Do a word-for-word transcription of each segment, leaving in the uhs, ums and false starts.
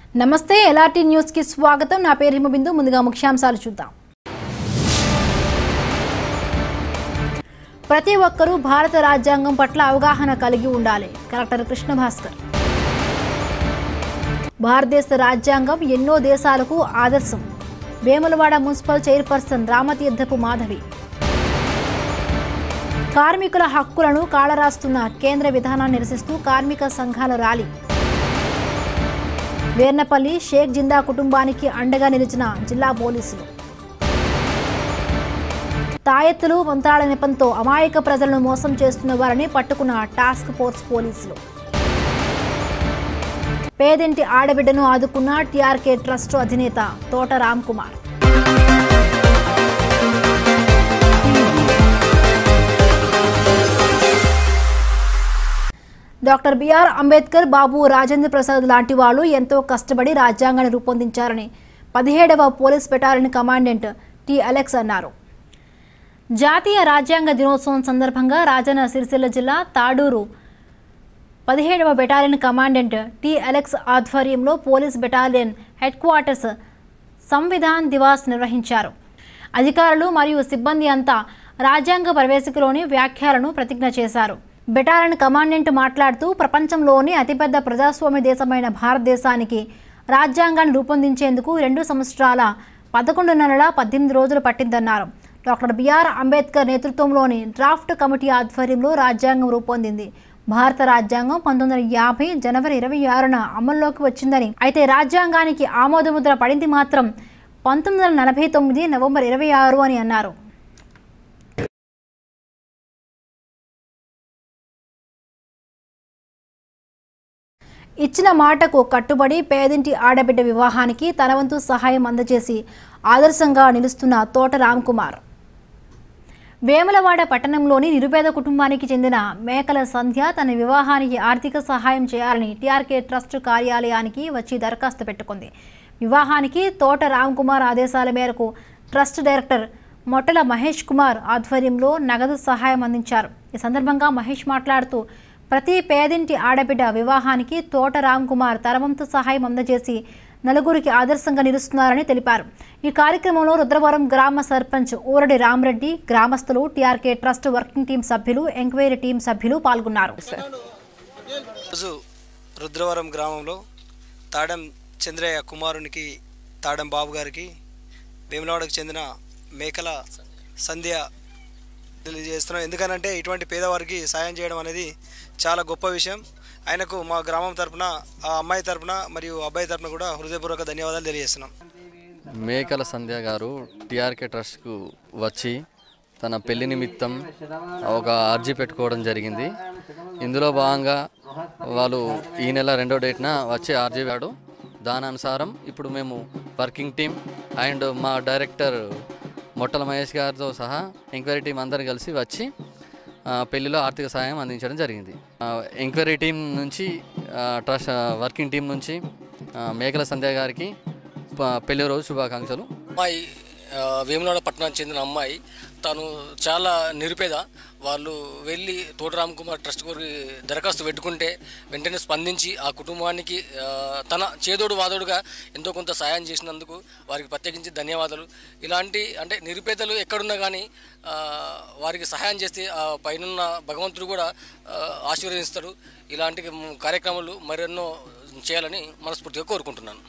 నమస్తే LRT news కి స్వాగతం। నా పేరు హిమబిందు। ముందుగా ముఖ్యాంశాలు చూద్దాం। ప్రతి ఒక్కరూ భారత రాజ్యాంగం పట్ల అవగాహన కలిగి ఉండాలి। కలెక్టర్ కృష్ణ భాస్కర్। భారతదేశ రాజ్యాంగం ఎన్నో దేశాలకు ఆదర్శం। Vemulawada municipal chairperson Ramatheerthapu Madhavi. కార్మికుల హక్కులను కాళరాస్తున్న కేంద్ర విధానాన్ని నిరసిస్తూ కార్మిక సంఘాల ర్యాలీ। వేర్నపల్లి షేక్ జిందా కుటుంబానికి అండగా నిలిచిన జిల్లా పోలీసులు। తాయెత్తులు మంత్రాల నెపంతో అమాయక ప్రజలను మోసం చేస్తున్న వారిని పట్టుకున్న టాస్క్ ఫోర్స్ పోలీసులు। పేదింటి ఆడబిడ్డను ఆదుకున్న టీఆర్కే ట్రస్ట్ అధినేత తోట రామ్ కుమార్। డాక్టర్ బిఆర్ అంబేద్కర్, బాబు రాజేంద్ర ప్రసాద్ లాంటి వాళ్ళు ఎంతో కష్టపడి రాజ్యాంగాన్ని రూపొందించారని పదిహేడవ police battalion commandant T Alex అన్నారు। జాతీయ రాజ్యాంగ దినోత్సవం సందర్భంగా రాజన్న సిరిసిల్ల జిల్లా తాడూరు పదిహేడవ బెటాలియన్ కమాండెంట్ టి అలెక్స్ ఆధ్వర్యంలో police battalion headquarters Samvidhan Diwas నిర్వహించారు। అధికారులు మరియు సిబ్బంది అంతా రాజ్యాంగ ప్రవేశికలోని వ్యాఖ్యలను ప్రతిజ్ఞ చేశారు। బెటాలియన్ కమాండెంట్ మాట్లాడుతూ ప్రపంచంలోని అతిపెద్ద ప్రజాస్వామ్య దేశమైన భారతదేశానికి రాజ్యాంగాన్ని రూపొందించేందుకు రెండు సంవత్సరాల పదకొండు నెలల పద్దెనిమిది రోజులు పట్టిందన్నారు। డాక్టర్ బిఆర్ అంబేద్కర్ నేతృత్వంలోని డ్రాఫ్ట్ కమిటీ ఆధ్వర్యంలో రాజ్యాంగం రూపొందింది। భారత రాజ్యాంగం పంతొమ్మిది వందల యాభై జనవరి ఇరవై ఆరున అమల్లోకి వచ్చిందని, అయితే రాజ్యాంగానికి ఆమోదముద్ర పడింది మాత్రం పంతొమ్మిది వందల నలభై తొమ్మిది నవంబర్ ఇరవై ఆరు అని అన్నారు। ఇచ్చిన మాటకు కట్టుబడి పేదింటి ఆడబిడ్డ వివాహానికి తన వంతు సహాయం అందజేసి ఆదర్శంగా నిలుస్తున్న తోట రామ్ కుమార్। వేములవాడ పట్టణంలోని నిరుపేద కుటుంబానికి చెందిన మేకల సంధ్య తన వివాహానికి ఆర్థిక సహాయం చేయాలని టీఆర్కే ట్రస్ట్ కార్యాలయానికి వచ్చి దరఖాస్తు పెట్టుకుంది। వివాహానికి తోట రామ్ కుమార్ ఆదేశాల మేరకు ట్రస్ట్ డైరెక్టర్ మొట్టల మహేష్ కుమార్ ఆధ్వర్యంలో నగదు సహాయం అందించారు। ఈ సందర్భంగా మహేష్ మాట్లాడుతూ ప్రతి పేదింటి ఆడబిడ్డ వివాహానికి తోట రామ్ కుమార్ తరవంతు సహాయం అందజేసి నలుగురికి ఆదర్శంగా నిలుస్తున్నారని తెలిపారు। ఈ కార్యక్రమంలో రుద్రవరం గ్రామ సర్పంచ్ ఊరడి రామరెడ్డి, గ్రామస్తులు, టీఆర్కే ట్రస్ట్ వర్కింగ్ టీం సభ్యులు, ఎంక్వైరీ టీం సభ్యులు పాల్గొన్నారు। రుద్రవరం గ్రామంలో తాడం చంద్రయ్య కుమారునికి తాడం బాబు గారికి వేములవాడకు చెందిన మేకల సంధ్య తెలియజేస్తున్నాం। ఎందుకనంటే ఇటువంటి పేదవారికి సాయం చేయడం అనేది చాలా గొప్ప విషయం। ఆయనకు మా గ్రామం తరపున, ఆ అమ్మాయి తరపున మరియు అబ్బాయి తరపున కూడా హృదయపూర్వక ధన్యవాదాలు తెలియజేస్తున్నాం। మేకల సంధ్య గారు టీఆర్కే ట్రస్ట్కు వచ్చి తన పెళ్లి నిమిత్తం ఒక అర్జీ పెట్టుకోవడం జరిగింది। ఇందులో భాగంగా వాళ్ళు ఈ నెల రెండో డేట్న వచ్చి అర్జీ వాడు దాని అనుసారం ఇప్పుడు మేము వర్కింగ్ టీం అండ్ మా డైరెక్టర్ మొట్టల మహేష్ గారితో సహా ఎంక్వైరీ టీం అందరు కలిసి వచ్చి పెళ్లిలో ఆర్థిక సహాయం అందించడం జరిగింది। ఎంక్వైరీ టీం నుంచి, ట్రస్ట్ వర్కింగ్ టీం నుంచి మేకల సంధ్య గారికి పెళ్లి రోజు శుభాకాంక్షలు। అమ్మాయి వేములవాడ పట్టణానికి చెందిన అమ్మాయి, తను చాలా నిరుపేద। వాళ్ళు వెళ్ళి తోట రామ్ కుమార్ ట్రస్ట్ గారికి దరఖాస్తు పెట్టుకుంటే వెంటనే స్పందించి ఆ కుటుంబానికి తన చేదోడు వాదోడుగా ఎంతో కొంత సాయం చేసినందుకు వారికి ప్రత్యేకించి ధన్యవాదాలు। ఇలాంటి అంటే నిరుపేదలు ఎక్కడున్నా కానీ వారికి సహాయం చేస్తే ఆ పైన భగవంతుడు కూడా ఆశీర్వదిస్తాడు। ఇలాంటి కార్యక్రమాలు మరెన్నో చేయాలని మనస్ఫూర్తిగా కోరుకుంటున్నాను।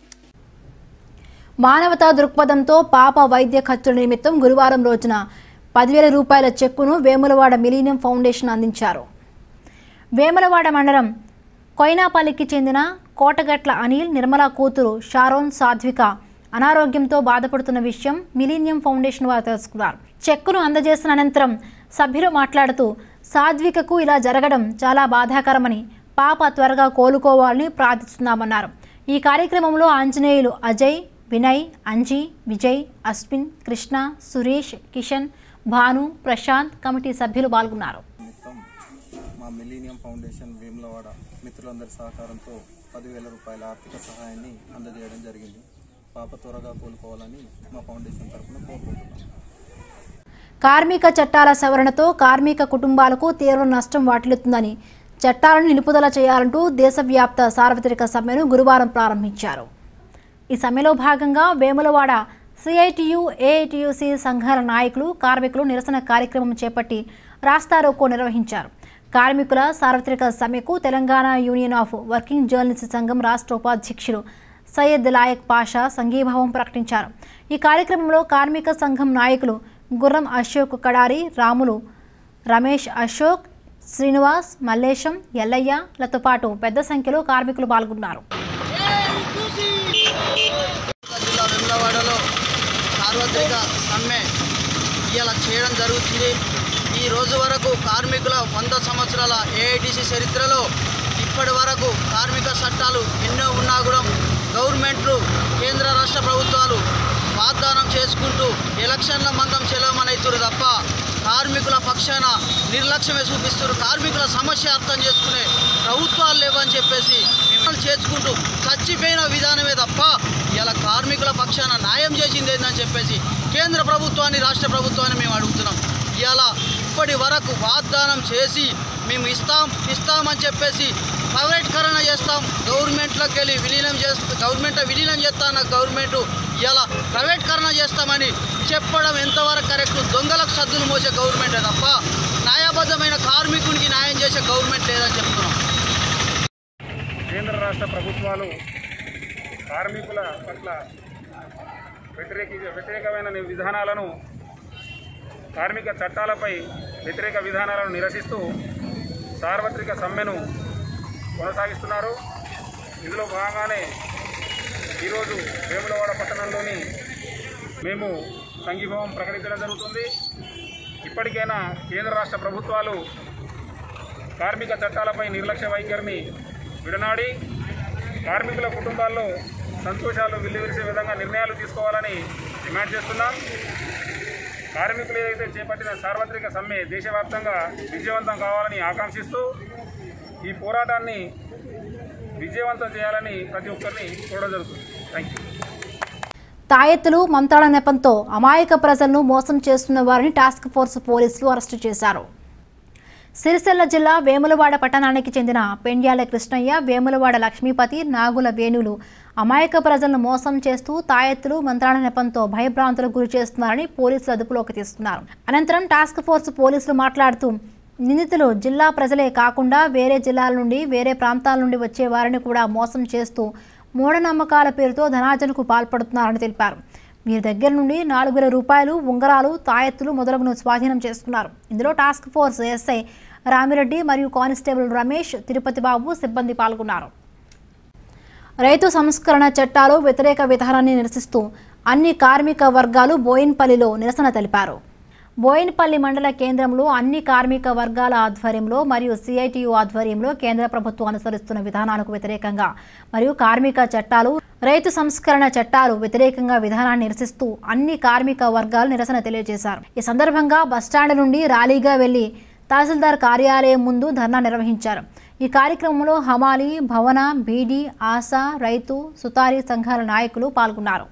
మానవతా దృక్పథంతో పాప వైద్య ఖర్చుల నిమిత్తం గురువారం రోజున పదివేల రూపాయల చెక్కును వేములవాడ మిలీనియం ఫౌండేషన్ అందించారు। వేములవాడ మండలం కొయినాపల్లికి చెందిన కోటగట్ల అనిల్, నిర్మల కూతురు షారోన్ సాధ్విక అనారోగ్యంతో బాధపడుతున్న విషయం మిలీనియం ఫౌండేషన్ వారు తెలుసుకున్నారు। చెక్కును అందజేసిన అనంతరం సభ్యులు మాట్లాడుతూ సాధ్వికకు ఇలా జరగడం చాలా బాధాకరమని, పాప త్వరగా కోలుకోవాలని ప్రార్థిస్తున్నామన్నారు। ఈ కార్యక్రమంలో ఆంజనేయులు అజయ్, వినయ్, అంజీ, విజయ్, అశ్విన్, కృష్ణ, సురేష్, కిషన్, భాను, ప్రశాంత్ కమిటీ సభ్యులు పాల్గొన్నారు। మా మిలీనియం ఫౌండేషన్ వేములవాడ మిత్రులందరి సహకారంతో పదివేల రూపాయల ఆర్థిక సహాయాన్ని అందజేయడం జరిగింది। పాప త్వరగా కోలుకోవాలని మా ఫౌండేషన్ తరఫున కోరుకుంటున్నాం। కార్మిక చట్టాల సవరణతో కార్మిక కుటుంబాలకు తీవ్ర నష్టం వాటిల్లుతుందని చట్టాలను నిలుపుదల చేయాలంటూ దేశవ్యాప్త సార్వత్రిక సమ్మెను గురువారం ప్రారంభించారు. ఈ సమ్మెలో భాగంగా వేములవాడ సిఐటియు, ఏఐటియుసి సంఘాల నాయకులు, కార్మికులు నిరసన కార్యక్రమం చేపట్టి రాస్తారోకో నిర్వహించారు. కార్మికుల సార్వత్రిక సమ్మెకు Telangana union of working journalist సంఘం రాష్ట్ర ఉపాధ్యక్షులు సయ్యద్ లాయక్ పాషా సంఘీభావం ప్రకటించారు. ఈ కార్యక్రమంలో కార్మిక సంఘం నాయకులు గుర్రం అశోక్ కడారి, రాములు, రమేష్ అశోక్, శ్రీనివాస్, మల్లేశం, ఎల్లయ్యలతో పాటు పెద్ద సంఖ్యలో కార్మికులు పాల్గొన్నారు. సార్వత్రిక సమ్మె ఇలా చేయడం జరుగుతుంది. ఈ రోజు వరకు కార్మికుల వంద సంవత్సరాల ఏఐటిసి చరిత్రలో ఇప్పటి వరకు కార్మిక చట్టాలు ఎన్నో ఉన్నా కూడా గవర్నమెంట్లు, కేంద్ర రాష్ట్ర ప్రభుత్వాలు వాగ్దానం చేసుకుంటూ ఎలక్షన్ల మందం చెలవమనైతురు తప్ప కార్మికుల పక్షాన నిర్లక్ష్యమే చూపిస్తారు. కార్మికుల సమస్య అర్థం చేసుకునే ప్రభుత్వాలు లేవని చెప్పేసి మేము చేసుకుంటూ చచ్చిపోయిన విధానమే తప్ప ఇలా కార్మికుల పక్షాన న్యాయం చేసింది ఏందని చెప్పేసి కేంద్ర ప్రభుత్వాన్ని, రాష్ట్ర ప్రభుత్వాన్ని మేము అడుగుతున్నాం. ఇలా ఇప్పటి వరకు వాగ్దానం చేసి మేము ఇస్తాం ఇస్తామని చెప్పేసి ప్రైవేటీకరణ చేస్తాం, గవర్నమెంట్లోకి వెళ్ళి విలీనం చేస్తా గవర్నమెంట్ విలీనం చేస్తాన గవర్నమెంట్ ఇలా ప్రైవేటీకరణ చేస్తామని చెప్పడం ఎంతవరకు కరెక్ట్? దొంగలకు సద్దులు మోసే గవర్నమెంటే తప్ప న్యాయబద్ధమైన కార్మికునికి న్యాయం చేసే గవర్నమెంట్ లేదని చెప్తున్నాం. కేంద్ర రాష్ట్ర ప్రభుత్వాలు కార్మికుల పట్ల వ్యతిరేక వ్యతిరేకమైన విధానాలను, కార్మిక చట్టాలపై వ్యతిరేక విధానాలను నిరసిస్తూ సార్వత్రిక సమ్మెను కొనసాగిస్తున్నారు. ఇందులో భాగంగానే ఈరోజు వేములవాడ పట్టణంలోని మేము సంఘీభావం ప్రకటించడం జరుగుతుంది. ఇప్పటికైనా కేంద్ర రాష్ట్ర ప్రభుత్వాలు కార్మిక చట్టాలపై నిర్లక్ష్య వైఖరిని విడనాడి కార్మికుల కుటుంబాల్లో సంతోషాలు వెల్లివిరిసే విధంగా నిర్ణయాలు తీసుకోవాలని డిమాండ్ చేస్తున్నాం. కార్మికులు ఏదైతే చేపట్టిన సార్వత్రిక సమ్మె దేశవ్యాప్తంగా విజయవంతం కావాలని ఆకాంక్షిస్తూ ఈ పోరాటాన్ని విజయవంతం చేయాలని ప్రతి ఒక్కరిని కోరడం జరుగుతుంది. Thank you. తాయెత్తులు, మంత్రాల నెపంతో అమాయక ప్రజలను మోసం చేస్తున్న వారిని టాస్క్ ఫోర్స్ పోలీసులు అరెస్టు చేశారు. సిరిసిల్ల జిల్లా వేములవాడ పట్టణానికి చెందిన పెండ్యాల కృష్ణయ్య, వేములవాడ లక్ష్మీపతి, నాగుల వేణులు అమాయక ప్రజలను మోసం చేస్తూ తాయెత్తులు, మంత్రాల నెపంతో భయభ్రాంతులకు గురి చేస్తున్నారని పోలీసులు అదుపులోకి తీస్తున్నారు. అనంతరం టాస్క్ ఫోర్స్ పోలీసులు మాట్లాడుతూ నిందితులు జిల్లా ప్రజలే కాకుండా వేరే జిల్లాల నుండి, వేరే ప్రాంతాల నుండి వచ్చే వారిని కూడా మోసం చేస్తూ మూఢనమ్మకాల పేరుతో ధనార్జనకు పాల్పడుతున్నారని తెలిపారు. వీరి దగ్గర నుండి నాలుగు వేల రూపాయలు, ఉంగరాలు, తాయెత్తులు మొదలగును స్వాధీనం చేసుకున్నారు. ఇందులో టాస్క్ ఫోర్స్ ఎస్ఐ రామిరెడ్డి మరియు కానిస్టేబుల్ రమేష్, తిరుపతి బాబు సిబ్బంది పాల్గొన్నారు. రైతు సంస్కరణ చట్టాలు వ్యతిరేక విధానాన్ని నిరసిస్తూ అన్ని కార్మిక వర్గాలు బోయిన్పల్లిలో నిరసన తెలిపారు. బోయిన్పల్లి మండల కేంద్రంలో అన్ని కార్మిక వర్గాల ఆధ్వర్యంలో మరియు సిఐటియు ఆధ్వర్యంలో కేంద్ర ప్రభుత్వం అనుసరిస్తున్న విధానాలకు వ్యతిరేకంగా మరియు కార్మిక చట్టాలు, రైతు సంస్కరణ చట్టాలు వ్యతిరేకంగా విధానాన్ని నిరసిస్తూ అన్ని కార్మిక వర్గాలు నిరసన తెలియజేశారు. ఈ సందర్భంగా బస్టాండ్ నుండి ర్యాలీగా వెళ్లి తహసీల్దార్ కార్యాలయం ముందు ధర్నా నిర్వహించారు. ఈ కార్యక్రమంలో హమాలి, భవన, బీడీ, ఆశా, రైతు, సుతారీ సంఘాల నాయకులు పాల్గొన్నారు.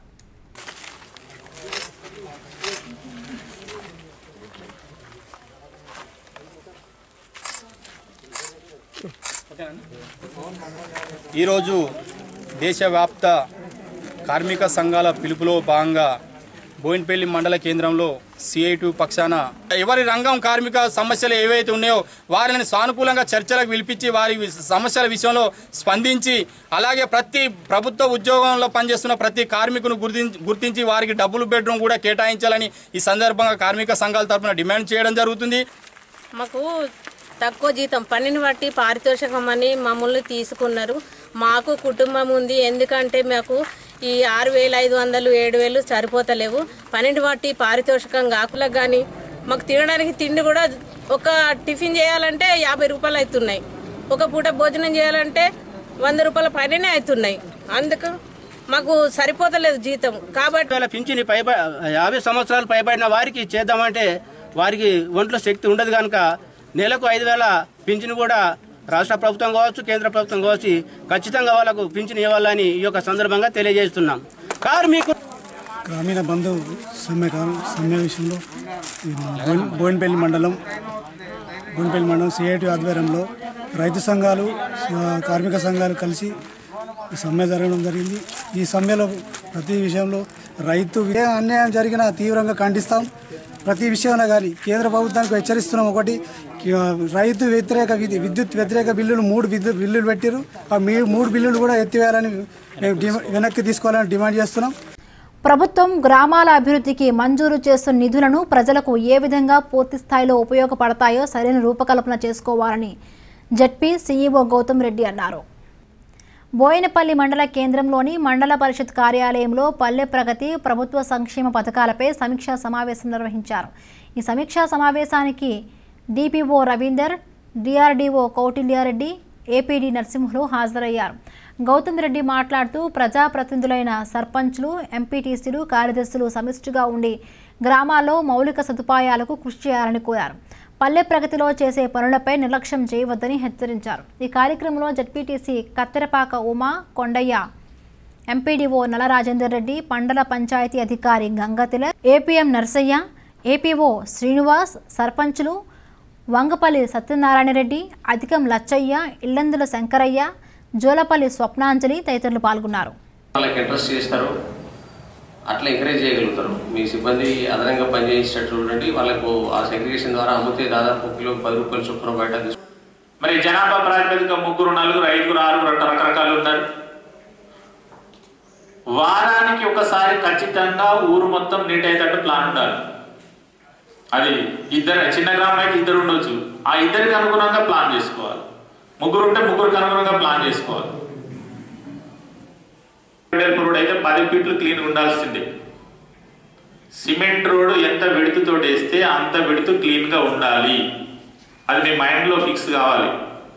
ఈరోజు దేశవ్యాప్త కార్మిక సంఘాల పిలుపులో భాగంగా బోయిన్పల్లి మండల కేంద్రంలో సిఐటి పక్షాన ఎవరి రంగం కార్మిక సమస్యలు ఏవైతే ఉన్నాయో వారిని సానుకూలంగా చర్చలకు పిలిపించి వారి సమస్యల విషయంలో స్పందించి అలాగే ప్రతి ప్రభుత్వ ఉద్యోగంలో పనిచేస్తున్న ప్రతి కార్మికును గుర్తించి గుర్తించి వారికి డబుల్ బెడ్రూమ్ కూడా కేటాయించాలని ఈ సందర్భంగా కార్మిక సంఘాల తరఫున డిమాండ్ చేయడం జరుగుతుంది. మాకు తక్కువ జీతం పనిని బట్టి పారితోషికం అని మమ్మల్ని తీసుకున్నారు. మాకు కుటుంబం ఉంది, ఎందుకంటే మాకు ఈ ఆరు వేల ఐదు వందలు ఏడు వేలు సరిపోతలేవు. పన్నెండు బట్టి పారితోషికం కాకులకు కానీ మాకు తినడానికి తిండి కూడా ఒక టిఫిన్ చేయాలంటే యాభై రూపాయలు అవుతున్నాయి, ఒక పూట భోజనం చేయాలంటే వంద రూపాయల పైననే అవుతున్నాయి. అందుకు మాకు సరిపోతలేదు జీతం. కాబట్టి పింఛని పై యాభై సంవత్సరాలు పైబడిన వారికి చేద్దామంటే వారికి ఒంట్లో శక్తి ఉండదు కనుక నెలకు ఐదు వేల పింఛను కూడా రాష్ట్ర ప్రభుత్వం కావచ్చు, కేంద్ర ప్రభుత్వం కావచ్చు ఖచ్చితంగా వాళ్ళకు పింఛను ఇవ్వాలని ఈ యొక్క సందర్భంగా తెలియజేస్తున్నాం. కార్మికులు గ్రామీణ బంధు సమ్మె సమ్మె విషయంలో బోయిన్పల్లి మండలం బోయిన్పల్లి మండలం సిఐటి ఆధ్వర్యంలో రైతు సంఘాలు కార్మిక సంఘాలు కలిసి సమ్మె జరగడం జరిగింది. ఈ సమ్మెలో ప్రతి విషయంలో రైతు అన్యాయం జరిగినా తీవ్రంగా ఖండిస్తాం. ప్రతి విషయంలో కానీ కేంద్ర ప్రభుత్వానికి హెచ్చరిస్తున్నాం. ఒకటి, రైతు వ్యతిరేక విద్యుత్ వ్యతిరేక బిల్లులు మూడు విద్యుత్ బిల్లులు పెట్టారు. ఆ మూడు బిల్లులు కూడా ఎత్తివేయాలని వెనక్కి తీసుకోవాలని డిమాండ్ చేస్తున్నాం. ప్రభుత్వం గ్రామాల అభివృద్ధికి మంజూరు చేస్తున్న నిధులను ప్రజలకు ఏ విధంగా పూర్తి స్థాయిలో ఉపయోగపడతాయో సరైన రూపకల్పన చేసుకోవాలని జడ్పీ సీఈఓ గౌతమ్ రెడ్డి అన్నారు. బోయినపల్లి మండల కేంద్రంలోని మండల పరిషత్ కార్యాలయంలో పల్లె ప్రగతి ప్రభుత్వ సంక్షేమ పథకాలపై సమీక్షా సమావేశం నిర్వహించారు. ఈ సమీక్షా సమావేశానికి DPO Ravinder, DRDO Kautilyareddy, APD Narasimhulu హాజరయ్యారు. గౌతమ్ రెడ్డి మాట్లాడుతూ ప్రజాప్రతినిధులైన సర్పంచ్లు, ఎంపీటీసీలు, కార్యదర్శులు సమిష్టిగా ఉండి గ్రామాల్లో మౌలిక సదుపాయాలకు కృషి చేయాలని కోరారు. పల్లె ప్రగతిలో చేసే పనులపై నిర్లక్ష్యం చేయవద్దని హెచ్చరించారు. ఈ కార్యక్రమంలో జడ్పీటీసీ కత్తెరపాక ఉమా, కొండయ్య, ఎంపీడీఓ నల రాజేందర్ రెడ్డి, మండల పంచాయతీ అధికారి గంగతిల, ఏపీఎం నర్సయ్య, ఏపీఓ శ్రీనివాస్, సర్పంచులు వంగపల్లి సత్యనారాయణ రెడ్డి, అధికం లచ్చయ్య, ఇల్లందుల శంకరయ్య, జోలపల్లి స్వప్నాంజలి తదితరులు పాల్గొన్నారు. అట్లా ఎంకరేజ్ చేయగలుగుతారు. మీ సిబ్బంది అదనంగా పనిచేసేటట్టు చూడండి. వాళ్ళకు ఆ సెగ్రిగేషన్ ద్వారా అమ్మితే దాదాపు కిలో పది రూపాయలు చొప్పున బయట. మరి జనాభా ప్రాతిపదిక ముగ్గురు, నలుగురు, ఐదుగురు, ఆరుగురు రకరకాలు ఉన్నారు. వారానికి ఒకసారి ఖచ్చితంగా ఊరు మొత్తం నీట్ అయ్యేటట్టు ప్లాన్ ఉండాలి. అది ఇద్దరు, చిన్న గ్రామం అయితే ఇద్దరు ఉండొచ్చు. ఆ ఇద్దరికి అనుగుణంగా ప్లాన్ చేసుకోవాలి. ముగ్గురు ఉంటే ముగ్గురికి అనుగుణంగా ప్లాన్ చేసుకోవాలి. రోడ్ అయితే పది ఫీట్లు క్లీన్ ఉండాల్సిందే. సిమెంట్ రోడ్ ఎంత విడుతుతో వేస్తే అంత విడుతు క్లీన్ గా ఉండాలి. అది మీ మైండ్ లో ఫిక్స్ కావాలి.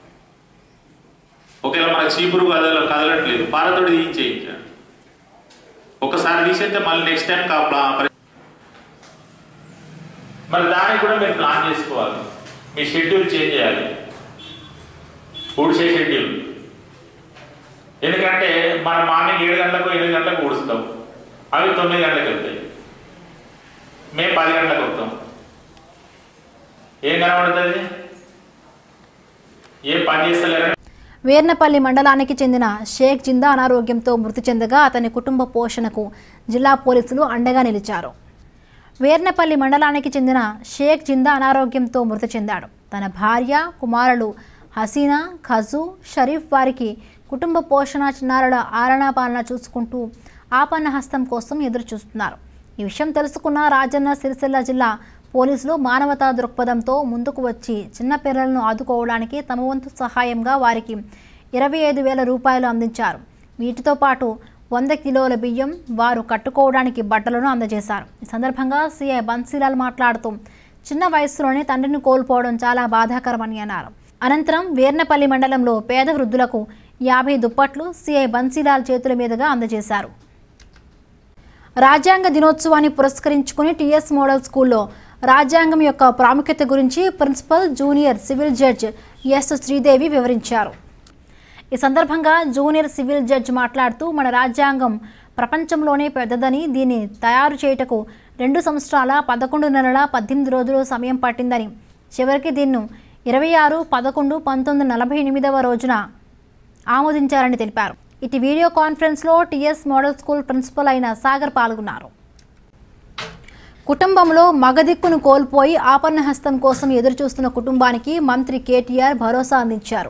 ఒకవేళ మన చీపురు కదల కదలట్లేదు, పారతోటి తీయించేయించాలి. ఒకసారి తీసేస్తే మళ్ళీ నెక్స్ట్ టైం మరి దానికి కూడా మీరు ప్లాన్ చేసుకోవాలి. మీ షెడ్యూల్ చేంజ్ చేయాలి, ఊడ్చే షెడ్యూల్. ఎందుకంటే మనం మార్నింగ్ ఏడు గంటలకు ఎనిమిది గంటలకు ఊడుస్తాం, అవి తొమ్మిది గంటలకు వెళ్తాయి. మేము పది గంటలకు వస్తాం. ఏం కనబడుతుంది? ఏం పని చేస్తలేరు. వేర్నపల్లి మండలానికి చెందిన షేక్ జిందా అనారోగ్యంతో మృతి చెందగా అతని కుటుంబ పోషణకు జిల్లా పోలీసులు అండగా నిలిచారు. వేర్నపల్లి మండలానికి చెందిన షేక్ జిందా అనారోగ్యంతో మృతి చెందాడు. తన భార్య, కుమారులు హసీనా, ఖజు, షరీఫ్ వారికి కుటుంబ పోషణ, చిన్నారుల ఆలనా పాలన చూసుకుంటూ ఆపన్న హస్తం కోసం ఎదురు చూస్తున్నారు. ఈ విషయం తెలుసుకున్న రాజన్న సిరిసిల్ల జిల్లా పోలీసులు మానవతా దృక్పథంతో ముందుకు వచ్చి చిన్న పిల్లలను ఆదుకోవడానికి తమ వంతు సహాయంగా వారికి ఇరవై ఐదు వేల రూపాయలు అందించారు. వీటితో పాటు వంద కిలోల బియ్యం, వారు కట్టుకోవడానికి బట్టలను అందజేశారు. ఈ సందర్భంగా సీఐ బన్సీలాల్ మాట్లాడుతూ చిన్న వయసులోనే తండ్రిని కోల్పోవడం చాలా బాధాకరమని అన్నారు. అనంతరం వేర్నపల్లి మండలంలో పేద వృద్ధులకు యాభై దుప్పట్లు సీఐ బన్సీలాల్ చేతుల మీదుగా అందజేశారు. రాజ్యాంగ దినోత్సవాన్ని పురస్కరించుకుని టీఎస్ మోడల్ స్కూల్లో రాజ్యాంగం యొక్క ప్రాముఖ్యత గురించి principal junior civil judge S Sridevi వివరించారు. ఈ సందర్భంగా జూనియర్ సివిల్ జడ్జ్ మాట్లాడుతూ మన రాజ్యాంగం ప్రపంచంలోనే పెద్దదని, దీన్ని తయారు చేయుటకు రెండు సంవత్సరాల పదకొండు నెలల పద్దెనిమిది రోజులు సమయం పట్టిందని, చివరికి దీన్ని ఇరవై ఆరు పదకొండు పంతొమ్మిది నలభై ఎనిమిదవ రోజున ఆమోదించారని తెలిపారు. ఇటు వీడియో కాన్ఫరెన్స్లో టీఎస్ మోడల్ స్కూల్ ప్రిన్సిపల్ అయిన సాగర్ పాల్గొన్నారు. కుటుంబంలో మగదిక్కును కోల్పోయి ఆపన్న హస్తం కోసం ఎదురుచూస్తున్న కుటుంబానికి మంత్రి కేటీఆర్ భరోసా అందించారు.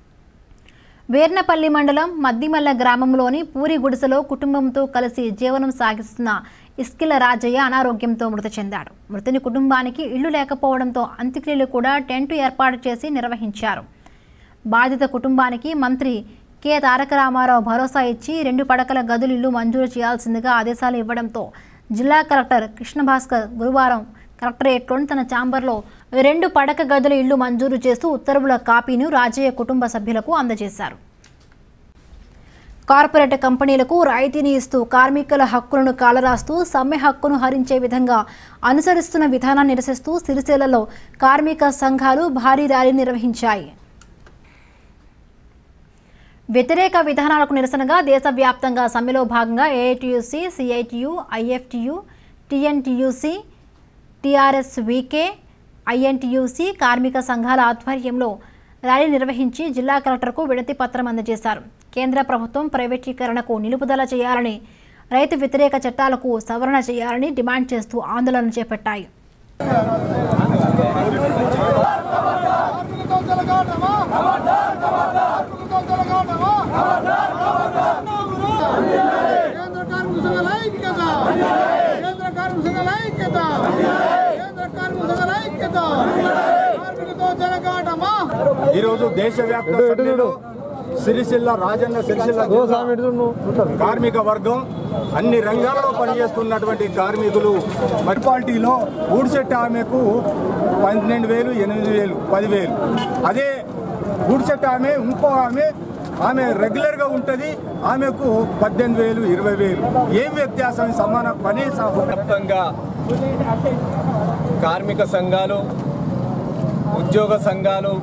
వేర్నపల్లి మండలం మద్దిమల్ల గ్రామంలోని పూరి గుడిసెలో కుటుంబంతో కలిసి జీవనం సాగిస్తున్న ఇస్కిల రాజయ్య అనారోగ్యంతో మృతి చెందాడు. మృతుని కుటుంబానికి ఇళ్లు లేకపోవడంతో అంత్యక్రియలు కూడా టెంటు ఏర్పాటు చేసి నిర్వహించారు. బాధిత కుటుంబానికి మంత్రి కె తారక రామారావు భరోసా ఇచ్చి రెండు పడకల గదులు ఇల్లు మంజూరు చేయాల్సిందిగా ఆదేశాలు ఇవ్వడంతో జిల్లా కలెక్టర్ కృష్ణభాస్కర్ గురువారం కలెక్టరేట్లోని తన ఛాంబర్లో రెండు పడక గదుల ఇళ్లు మంజూరు చేస్తూ ఉత్తర్వుల కాపీను రాజయ్య కుటుంబ సభ్యులకు అందజేశారు. కార్పొరేట్ కంపెనీలకు రాయితీని ఇస్తూ కార్మికుల హక్కులను కాలరాస్తూ సమ్మె హక్కును హరించే విధంగా అనుసరిస్తున్న విధానాన్ని నిరసిస్తూ సిరిసిల్లలో కార్మిక సంఘాలు భారీ ర్యాలీ నిర్వహించాయి. వ్యతిరేక విధానాలకు నిరసనగా దేశవ్యాప్తంగా సమ్మెలో భాగంగా AITUC, CITU, IFTU, TNTUC, TRS, VK, INTUC కార్మిక సంఘాల ఆధ్వర్యంలో ర్యాలీ నిర్వహించి జిల్లా కలెక్టర్కు వినతి పత్రం అందజేశారు. కేంద్ర ప్రభుత్వం ప్రైవేటీకరణకు నిలుపుదల చేయాలని, రైతు వ్యతిరేక చట్టాలకు సవరణ చేయాలని డిమాండ్ చేస్తూ ఆందోళన చేపట్టాయి. ఈరోజు దేశవ్యాప్త సమ్మెలో సిరిసిల్ల రాజన్న సిరిసిల్ల కార్మిక వర్గం అన్ని రంగాల్లో పనిచేస్తున్నటువంటి కార్మికులు మున్సిపాలిటీలో ఊడ్చెట్టు ఆమెకు పన్నెండు వేలు ఎనిమిది వేలు పదివేలు అదే ఊడ్చెట్టు ఆమె ఇంకో ఆమె ఆమె రెగ్యులర్గా ఉంటుంది ఆమెకు పద్దెనిమిది వేలు ఇరవై వేలు ఏం వ్యత్యాసం సమాన పని వ్యాప్తంగా కార్మిక సంఘాలు ఉద్యోగ సంఘాలు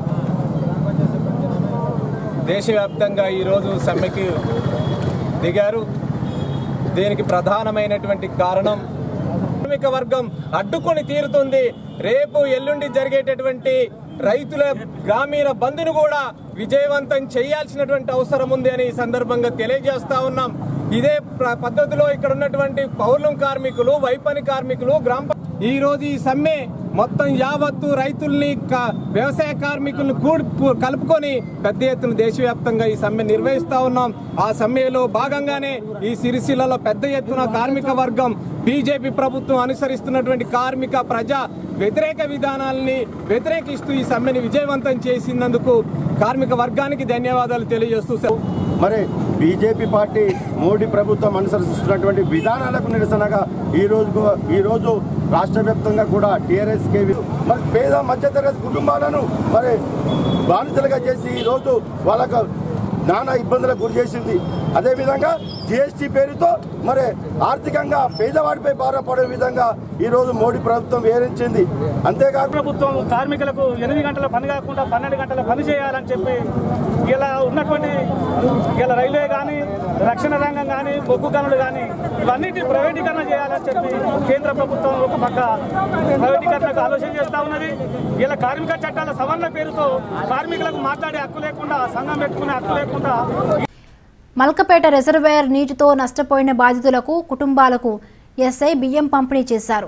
దేశవ్యాప్తంగా ఈరోజు సమ్మెకి దిగారు. దీనికి ప్రధానమైనటువంటి కారణం కార్మిక వర్గం అడ్డుకొని తీరుతుంది. రేపు ఎల్లుండి జరిగేటటువంటి రైతుల గ్రామీణ బంద్ను కూడా విజయవంతం చేయాల్సినటువంటి అవసరం ఉంది అని ఈ సందర్భంగా తెలియజేస్తా ఉన్నాం. ఇదే పద్ధతిలో ఇక్కడ ఉన్నటువంటి పౌర్ణం కార్మికులు, వైపని కార్మికులు, గ్రామ ఈ రోజు ఈ సమ్మె మొత్తం యావత్తు రైతుల్ని వ్యవసాయ కార్మికులను కూడి కలుపుకొని పెద్ద ఎత్తున దేశవ్యాప్తంగా ఈ సమ్మె నిర్వహిస్తా ఉన్నాం. ఆ సమ్మెలో భాగంగానే ఈ సిరిసిల్లలో పెద్ద ఎత్తున కార్మిక వర్గం బీజేపీ ప్రభుత్వం అనుసరిస్తున్నటువంటి కార్మిక ప్రజా వ్యతిరేక విధానాలని వ్యతిరేకిస్తూ ఈ సమ్మెని విజయవంతం చేసినందుకు కార్మిక వర్గానికి ధన్యవాదాలు తెలియజేస్తూ మరి బీజేపీ పార్టీ మోడీ ప్రభుత్వం అనుసరిస్తున్నటువంటి విధానాలకు నిరసనగా ఈ రోజు ఈ రోజు రాష్ట్ర వ్యాప్తంగా కూడా టీఆర్ఎస్ కేవీ మరి పేద మధ్యతరగతి కుటుంబాలను మరి బానిసలుగా చేసి ఈరోజు వాళ్ళకు నానా ఇబ్బందులకు గురి చేసింది. అదేవిధంగా జిఎస్టీ పేరుతో మరి ఆర్థికంగా పేదవాడిపై భారపడే విధంగా ఈరోజు మోడీ ప్రభుత్వం వివరించింది. అంతేకాదు ప్రభుత్వం కార్మికులకు ఎనిమిది గంటల పని కాకుండా పన్నెండు గంటల పని చేయాలని చెప్పి ఇలా ఉన్నటువంటి ఇలా రైల్వే కానీ, రక్షణ రంగం కానీ, బొగ్గు గనులు కానీ ఇవన్నిటి ప్రైవేటీకరణ చేయాలని చెప్పి కేంద్ర ప్రభుత్వం ఒక పక్క ప్రైవేటీకరణకు ఆలోచన చేస్తూ ఉన్నది. ఇలా కార్మిక చట్టాల సవరణ పేరుతో కార్మికులకు మాట్లాడే హక్కు లేకుండా, సంఘం పెట్టుకునే హక్కు లేకుండా మల్కపేట రిజర్వేయర్ నీటితో నష్టపోయిన బాధితులకు కుటుంబాలకు ఎస్ఐ బియ్యం పంపిణీ చేశారు.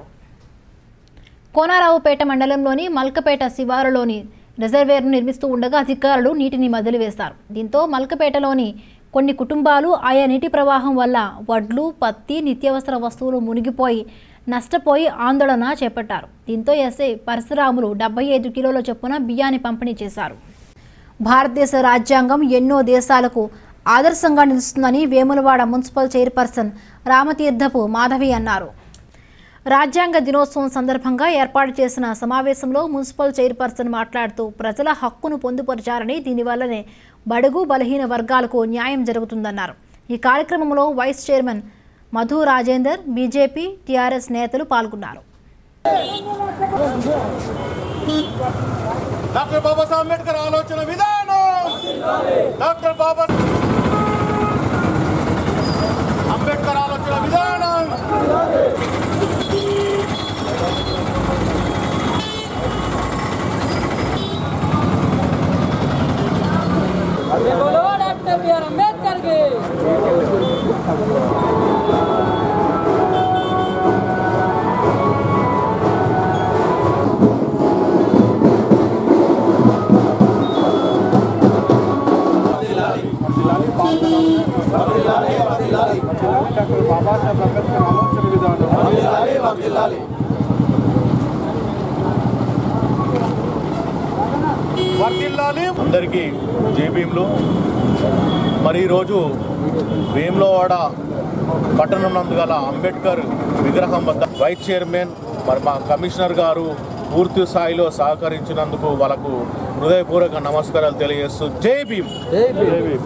కోనారావుపేట మండలంలోని మల్కపేట శివారులోని రిజర్వేయర్ను నిర్మిస్తూ ఉండగా అధికారులు నీటిని వదిలివేశారు. దీంతో మల్కపేటలోని కొన్ని కుటుంబాలు ఆయా నీటి ప్రవాహం వల్ల వడ్లు, పత్తి, నిత్యావసర వస్తువులు మునిగిపోయి నష్టపోయి ఆందోళన చేపట్టారు. దీంతో ఎస్ఐ పరశురాములు డెబ్బై ఐదు కిలోల చొప్పున బియ్యాన్ని పంపిణీ చేశారు. భారతదేశ రాజ్యాంగం ఎన్నో దేశాలకు ఆదర్శంగా నిలుస్తుందని వేములవాడ మున్సిపల్ చైర్పర్సన్ రామతీర్థపు మాధవి అన్నారు. రాజ్యాంగ దినోత్సవం సందర్భంగా ఏర్పాటు చేసిన సమావేశంలో మున్సిపల్ చైర్పర్సన్ మాట్లాడుతూ ప్రజల హక్కును పొందుపరిచారని, దీనివల్లనే బడుగు బలహీన వర్గాలకు న్యాయం జరుగుతుందన్నారు. ఈ కార్యక్రమంలో vice chairman Madhu Rajender, BJP, TRS నేతలు పాల్గొన్నారు. డాక్టర్ బాబాసాహెబ్ అంబేద్కర్ ఆలోచన విధానం, డాక్టర్ బాబా అంబేద్కర్ ఆలోచన విధానం డాక్టర్ బిఆర్ అంబేద్కర్ కి డాక్టర్ బాబాసాహెబ్ అంబేద్కర్ ఆలోచన విధానం వర్ధిల్లాలి. అందరికీ జై భీమ్లు. మరి ఈరోజు వేములవాడ పట్టణం నందు గల అంబేద్కర్ విగ్రహం వద్ద వైస్ చైర్మన్ మరి మా కమిషనర్ గారు పూర్తి స్థాయిలో సహకరించినందుకు వాళ్ళకు హృదయపూర్వక నమస్కారాలు తెలియజేస్తూ జై భీమ్. జై భీమ్.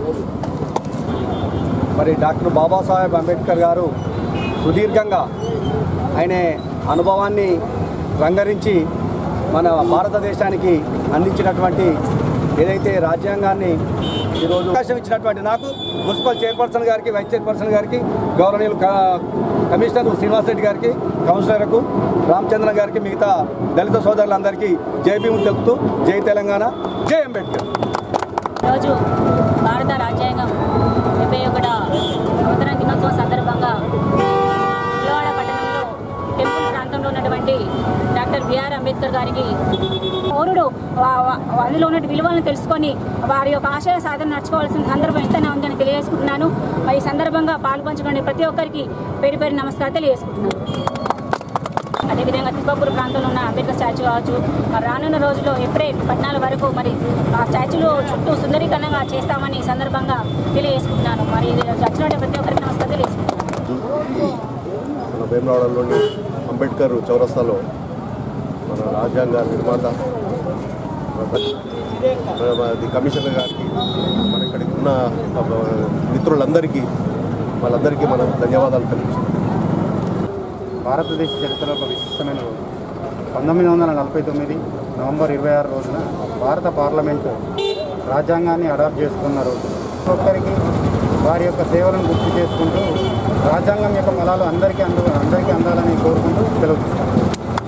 మరి డాక్టర్ బాబాసాహెబ్ అంబేద్కర్ గారు సుదీర్ఘంగా ఆయన అనుభవాన్ని రంగరించి మన భారతదేశానికి అందించినటువంటి ఏదైతే రాజ్యాంగాన్ని ఈరోజు అవకాశం ఇచ్చినటువంటి నాకు మున్సిపల్ చైర్పర్సన్ గారికి, వైస్ చైర్పర్సన్ గారికి, గౌరవనీయులు కమిషనర్ శ్రీనివాస్ రెడ్డి గారికి, కౌన్సిలర్కు రామచంద్రన్ గారికి, మిగతా దళిత సోదరులందరికీ జై భీమ్ తెలుపుతూ జై తెలంగాణ. జై అంబేద్కర్. రోజు భారత రాజ్యాంగం డెబ్బై ఒకట నూతన దినోత్సవం సందర్భంగా విజయవాడ పట్టణంలో టెంపుల్ ప్రాంతంలో ఉన్నటువంటి డాక్టర్ బిఆర్ అంబేద్కర్ గారికి పౌరుడు అందులో ఉన్న విలువలను తెలుసుకొని వారి యొక్క ఆశయ సాధన నడుచుకోవాల్సిన సందర్భం ఎంతైనా ఉందని తెలియజేసుకుంటున్నాను. ఈ సందర్భంగా పాల్పంచుకునే ప్రతి ఒక్కరికి పేరు పేరు నమస్కారం తెలియజేసుకుంటున్నాను. అదేవిధంగా తిరుపూర్ ప్రాంతంలో ఉన్న అంబేద్కర్ స్టాచ్యూ కావచ్చు, మరి రానున్న రోజుల్లో ఏప్రిల్ పద్నాలుగు వరకు మరి ఆ స్టాచ్యూలో చుట్టూ సుందరీకరణంగా చేస్తామని ఈ సందర్భంగా తెలియజేసుకుంటున్నాను. మరి వచ్చినట్టు ప్రతి ఒక్కరికి నమస్కారం తెలియజేసుకుంటున్నాను. మన వేములవాడలోని అంబేద్కర్ చౌరస్తాలో మన రాజ్యాంగ నిర్మాత కమిషనర్ గారికి మన ఇక్కడికి ఉన్న మిత్రులందరికీ వాళ్ళందరికీ మనం ధన్యవాదాలు తెలుపుతున్నాం. భారతదేశ చరిత్రలో ఒక విశిష్టమైన రోజు పంతొమ్మిది వందల నలభై తొమ్మిది నవంబర్ ఇరవై ఆరు రోజున భారత పార్లమెంటు రాజ్యాంగాన్ని అడాప్ట్ చేసుకున్న రోజు. ఒక్కరికి వారి యొక్క సేవలను గుర్తు చేసుకుంటూ రాజ్యాంగం యొక్క ఫలాలు అందరికీ అందు అందరికీ అందాలని కోరుకుంటూ సెలవు తీసుకుంటాం.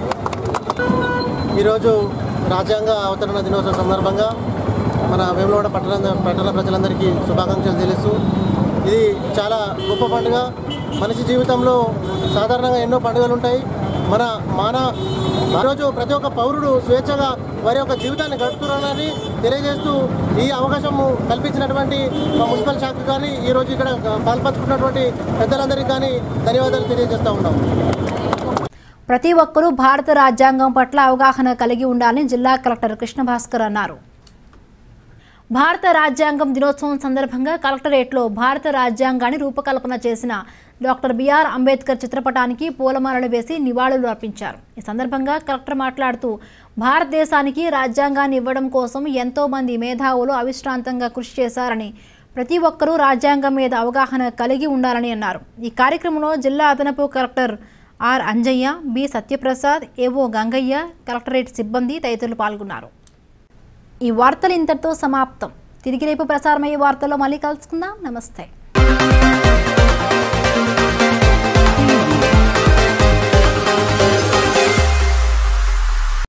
ఈరోజు రాజ్యాంగ అవతరణ దినోత్సవం సందర్భంగా మన వేములవాడ పట్టణ పట్టణ ప్రజలందరికీ శుభాకాంక్షలు తెలుస్తూ ఇది చాలా గొప్ప పండుగ. మనిషి జీవితంలో సాధారణంగా ఎన్నో పండుగలు ఉంటాయి. మన మాన ఈరోజు ప్రతి ఒక్క పౌరుడు స్వేచ్ఛగా వారి యొక్క జీవితాన్ని గడుపుతున్నారని తెలియజేస్తూ ఈ అవకాశం కల్పించినటువంటి మా మున్సిపల్ శాఖకు కానీ ఈరోజు ఇక్కడ పాల్పంచుకున్నటువంటి పెద్దలందరికీ కానీ ధన్యవాదాలు తెలియజేస్తూ ఉన్నాము. ప్రతి ఒక్కరూ భారత రాజ్యాంగం పట్ల అవగాహన కలిగి ఉండాలని జిల్లా కలెక్టర్ కృష్ణ భాస్కర్ అన్నారు. భారత రాజ్యాంగం దినోత్సవం సందర్భంగా కలెక్టరేట్లో భారత రాజ్యాంగాన్ని రూపకల్పన చేసిన డాక్టర్ బిఆర్ అంబేద్కర్ చిత్రపటానికి పూలమాలలు వేసి నివాళులు అర్పించారు. ఈ సందర్భంగా కలెక్టర్ మాట్లాడుతూ భారతదేశానికి రాజ్యాంగాన్ని ఇవ్వడం కోసం ఎంతో మంది మేధావులు అవిశ్రాంతంగా కృషి చేశారని, ప్రతి ఒక్కరూ రాజ్యాంగం మీద అవగాహన కలిగి ఉండాలని అన్నారు. ఈ కార్యక్రమంలో జిల్లా అదనపు collector R Anjaiah, B Satyaprasad, AO Gangaiah, collectorate సిబ్బంది తదితరులు పాల్గొన్నారు. ఈ వార్తలు ఇంతటితో సమాప్తం. తిరిగి రేపు ప్రసారమయ్యే వార్తల్లో మళ్ళీ కలుసుకుందాం. నమస్తే.